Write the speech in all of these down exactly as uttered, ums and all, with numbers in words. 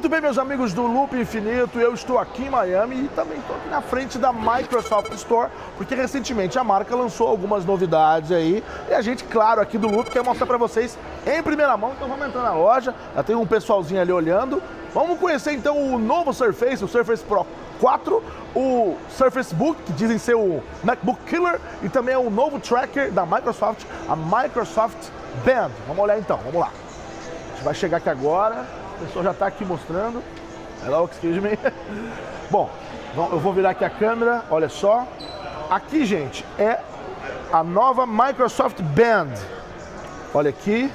Muito bem, meus amigos do Loop Infinito, eu estou aqui em Miami e também estou aqui na frente da Microsoft Store, porque recentemente a marca lançou algumas novidades aí e a gente, claro, aqui do Loop quer mostrar para vocês em primeira mão. Então vamos entrar na loja, já tem um pessoalzinho ali olhando. Vamos conhecer então o novo Surface, o Surface Pro quatro, o Surface Book, que dizem ser o MacBook Killer, e também é o novo tracker da Microsoft, a Microsoft Band. Vamos olhar então, vamos lá. A gente vai chegar aqui agora, o pessoal já está aqui mostrando. Hello, excuse me. Bom, eu vou virar aqui a câmera, olha só. Aqui, gente, é a nova Microsoft Band. Olha aqui.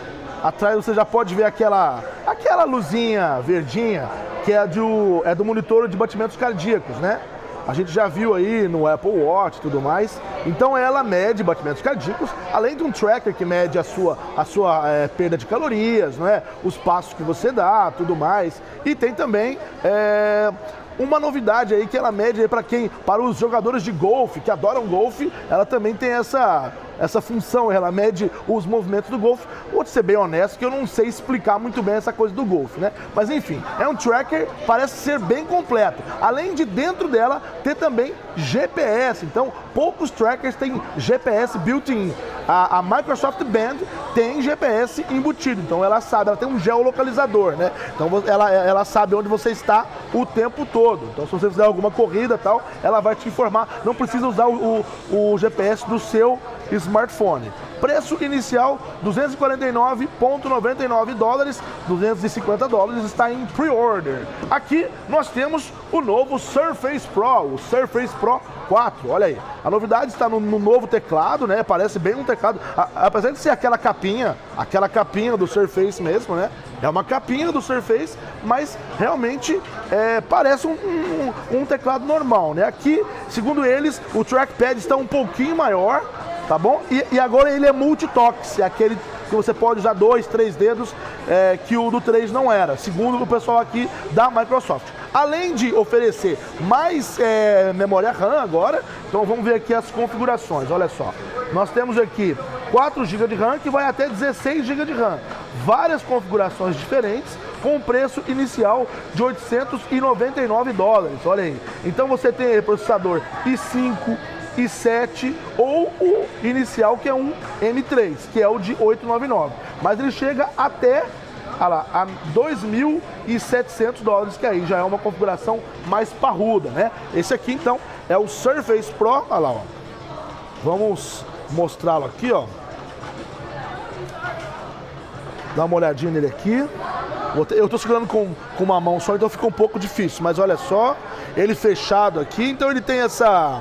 Atrás você já pode ver aquela, aquela luzinha verdinha, que é do, é do monitor de batimentos cardíacos, né? A gente já viu aí no Apple Watch e tudo mais. Então ela mede batimentos cardíacos, além de um tracker que mede a sua, a sua é, perda de calorias, não é? Os passos que você dá, tudo mais. E tem também é, uma novidade aí que ela mede para quem, para os jogadores de golfe, que adoram golfe, ela também tem essa, essa função, ela mede os movimentos do golfe. Vou ser bem honesto que eu não sei explicar muito bem essa coisa do golfe, né? Mas enfim, é um tracker, parece ser bem completo. Além de dentro dela ter também G P S, então poucos trackers têm G P S built-in. A, a Microsoft Band tem G P S embutido, então ela sabe, ela tem um geolocalizador, né? Então ela, ela sabe onde você está o tempo todo. Então se você fizer alguma corrida e tal, ela vai te informar. Não precisa usar o, o, o G P S do seu smartphone. Preço inicial duzentos e quarenta e nove vírgula noventa e nove dólares, duzentos e cinquenta dólares, está em pre-order. Aqui nós temos o novo Surface Pro, o Surface Pro quatro, olha aí. A novidade está no, no novo teclado, né? Parece bem um teclado, a, apesar de ser aquela capinha, aquela capinha do Surface mesmo, né? É uma capinha do Surface, mas realmente é, parece um, um, um teclado normal, né? Aqui, segundo eles, o trackpad está um pouquinho maior, tá bom? E, e agora ele é multitoque, é aquele que você pode usar dois, três dedos, é, que o do três não era, segundo o pessoal aqui da Microsoft. Além de oferecer mais é, memória RAM agora, então vamos ver aqui as configurações, olha só. Nós temos aqui quatro gigas de RAM que vai até dezesseis gigas de RAM. Várias configurações diferentes, com preço inicial de oitocentos e noventa e nove dólares, olha aí. Então você tem aí processador i cinco, i sete ou o inicial que é um M três, que é o de oitocentos e noventa e nove. Mas ele chega até olha lá, a dois mil e setecentos dólares, que aí já é uma configuração mais parruda, né? Esse aqui então é o Surface Pro, olha lá, ó. Vamos mostrá-lo aqui, ó. Dá uma olhadinha nele aqui. Eu tô segurando com, com uma mão só, então fica um pouco difícil, mas olha só, ele fechado aqui, então ele tem essa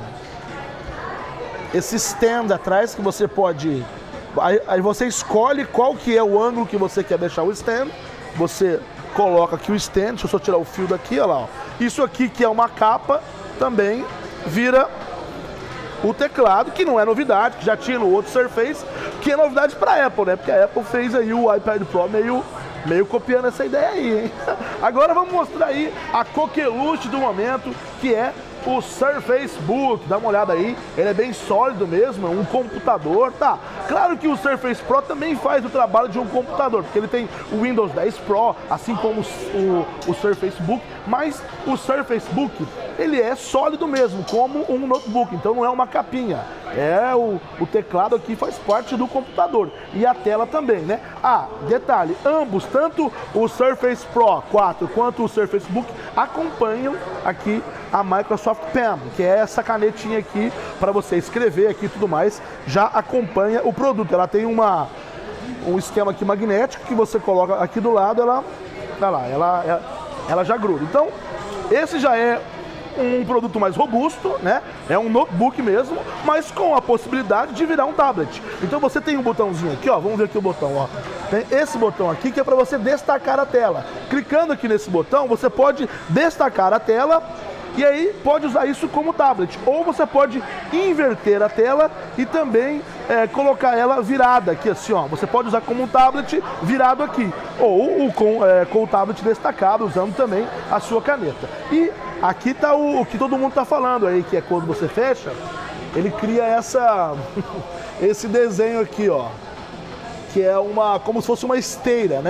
esse stand atrás que você pode, aí, aí você escolhe qual que é o ângulo que você quer deixar o stand, você coloca aqui o stand, deixa eu só tirar o fio daqui, olha lá, ó. Isso aqui que é uma capa, também vira o teclado, que não é novidade, que já tinha no outro Surface, que é novidade para a Apple, né? Porque a Apple fez aí o iPad Pro meio, meio copiando essa ideia aí, hein? Agora vamos mostrar aí a coqueluche do momento, que é o Surface Book. Dá uma olhada aí, ele é bem sólido mesmo, é um computador, tá? Claro que o Surface Pro também faz o trabalho de um computador, porque ele tem o Windows dez Pro, assim como o, o Surface Book, mas o Surface Book, ele é sólido mesmo, como um notebook, então não é uma capinha. É, o, o teclado aqui faz parte do computador e a tela também, né? Ah, detalhe, ambos, tanto o Surface Pro quatro quanto o Surface Book, acompanham aqui a Microsoft Pen, que é essa canetinha aqui para você escrever aqui e tudo mais, já acompanha o produto. Ela tem uma, um esquema aqui magnético que você coloca aqui do lado, ela, olha lá, ela, ela, ela já gruda. Então, esse já é um produto mais robusto, né? É um notebook mesmo, mas com a possibilidade de virar um tablet. Então você tem um botãozinho aqui, ó, vamos ver aqui o botão, ó. Tem esse botão aqui que é para você destacar a tela. Clicando aqui nesse botão, você pode destacar a tela e aí pode usar isso como tablet. Ou você pode inverter a tela e também é, colocar ela virada aqui assim, ó. Você pode usar como um tablet virado aqui. Ou, ou com, é, com o tablet destacado, usando também a sua caneta. E aqui está o, o que todo mundo está falando aí, que é quando você fecha, ele cria essa, esse desenho aqui, ó. Que é uma, como se fosse uma esteira, né?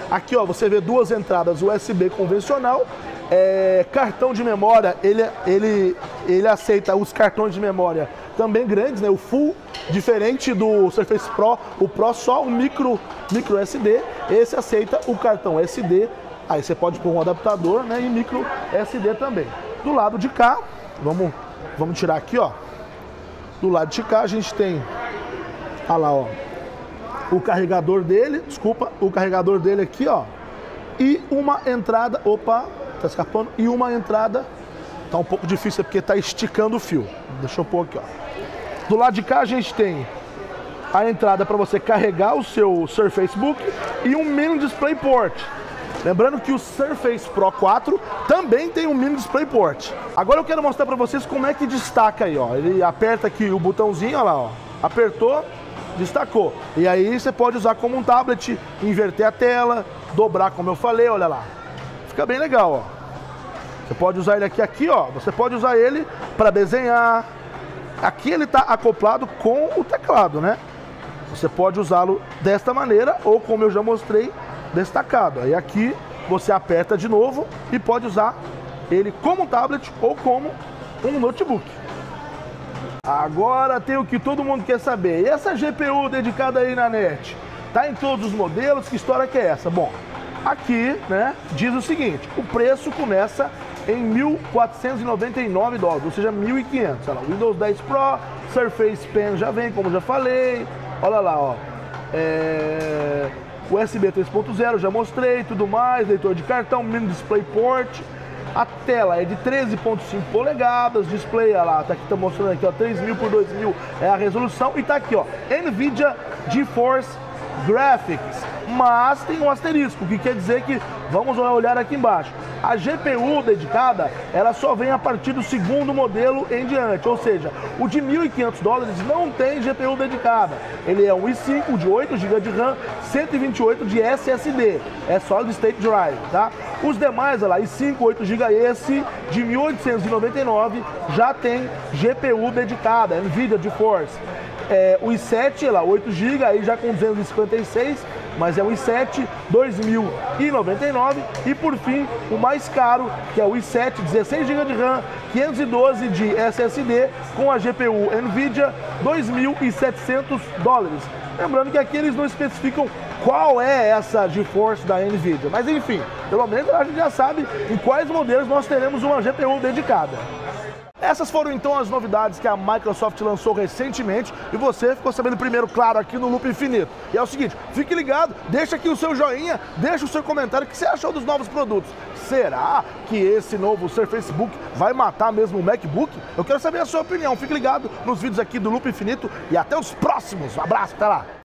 Aqui, ó, você vê duas entradas U S B convencional. É, cartão de memória, ele, ele, ele aceita os cartões de memória também grandes, né? O Full, diferente do Surface Pro, o Pro só o micro, micro S D, esse aceita o cartão S D, aí você pode pôr um adaptador, né? E micro S D também. Do lado de cá, vamos, vamos tirar aqui, ó. Do lado de cá a gente tem, olha lá, ó, o carregador dele, desculpa, o carregador dele aqui, ó, e uma entrada, opa, tá escapando, e uma entrada, tá um pouco difícil porque tá esticando o fio. Deixa eu pôr aqui, ó. Do lado de cá a gente tem a entrada para você carregar o seu Surface Book e um mini DisplayPort. Lembrando que o Surface Pro quatro também tem um mini DisplayPort. Agora eu quero mostrar para vocês como é que destaca aí, ó. Ele aperta aqui o botãozinho, ó lá, ó. Apertou, destacou. E aí você pode usar como um tablet, inverter a tela, dobrar como eu falei, olha lá. Fica bem legal, ó. Você pode usar ele aqui, aqui, ó. Você pode usar ele para desenhar. Aqui ele está acoplado com o teclado, né? Você pode usá-lo desta maneira ou, como eu já mostrei, destacado. Aí aqui você aperta de novo e pode usar ele como um tablet ou como um notebook. Agora tem o que todo mundo quer saber. E essa G P U dedicada aí na net? Tá em todos os modelos? Que história que é essa? Bom, aqui, né, diz o seguinte, o preço começa em mil quatrocentos e noventa e nove dólares, ou seja, mil e quinhentos. Olha lá, Windows dez Pro, Surface Pen já vem, como já falei. Olha lá, ó. É... U S B três ponto zero, já mostrei, tudo mais, leitor de cartão, mini DisplayPort. A tela é de treze ponto cinco polegadas, display, olha lá, tá aqui, tá mostrando aqui, ó, três mil por dois mil é a resolução. E tá aqui, ó, NVIDIA GeForce Graphics, mas tem um asterisco, que quer dizer que, vamos olhar aqui embaixo, a G P U dedicada, ela só vem a partir do segundo modelo em diante, ou seja, o de mil e quinhentos dólares não tem G P U dedicada, ele é um i cinco de oito gigas de RAM, cento e vinte e oito de S S D, é Solid State Drive, tá? Os demais, olha lá, i cinco, oito gigas, esse de mil oitocentos e noventa e nove já tem G P U dedicada, NVIDIA GeForce. É, o i sete, lá, oito gigas, aí já com duzentos e cinquenta e seis, mas é o i sete, dois mil e noventa e nove. E por fim, o mais caro, que é o i sete, dezesseis gigas de RAM, quinhentos e doze de S S D, com a G P U NVIDIA, dois mil e setecentos dólares. Lembrando que aqui eles não especificam qual é essa GeForce da NVIDIA, mas enfim, pelo menos a gente já sabe em quais modelos nós teremos uma G P U dedicada. Essas foram então as novidades que a Microsoft lançou recentemente e você ficou sabendo primeiro, claro, aqui no Loop Infinito. E é o seguinte, fique ligado, deixa aqui o seu joinha, deixa o seu comentário, o que você achou dos novos produtos. Será que esse novo Surface Book vai matar mesmo o MacBook? Eu quero saber a sua opinião, fique ligado nos vídeos aqui do Loop Infinito e até os próximos. Um abraço, até lá!